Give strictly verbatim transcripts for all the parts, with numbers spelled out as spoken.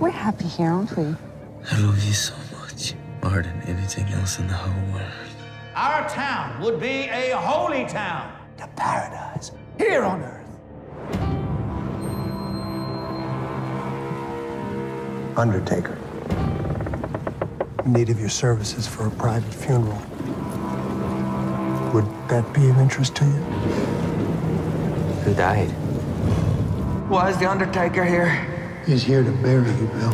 We're happy here, aren't we? I love you so much, more than anything else in the whole world. Our town would be a holy town, a paradise here on earth. Undertaker. In need of your services for a private funeral. Would that be of interest to you? Who died? Why is the Undertaker here? He's here to bury you, Bill.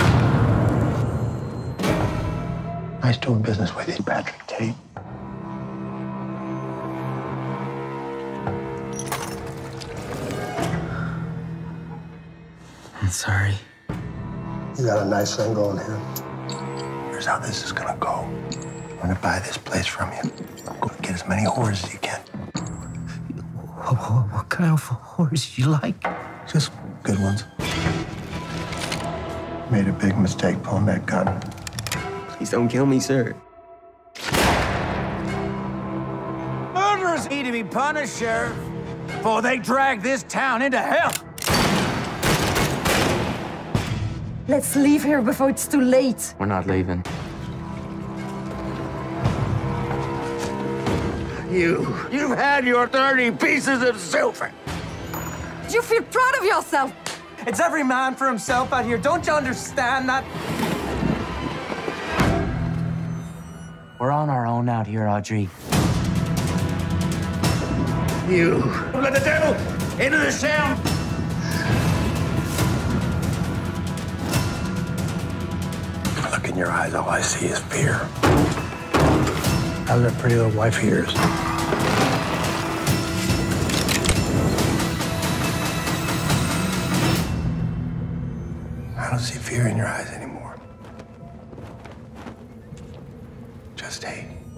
Nice doing business with you, Patrick Tate. I'm sorry. You got a nice thing going here. Here's how this is gonna go. I'm gonna buy this place from you. Go get as many whores as you can. What, what kind of horse you like? Just good ones. Made a big mistake pulling that gun. Please don't kill me, sir. Murderers need to be punished, Sheriff, for they drag this town into hell. Let's leave here before it's too late. We're not leaving. You, you've had your thirty pieces of silver. Do you feel proud of yourself? It's every man for himself out here. Don't you understand that? We're on our own out here, Audrey. You let the devil into this town. Look in your eyes, all I see is fear. How's that pretty little wife of yours? I don't see fear in your eyes anymore. Just hate.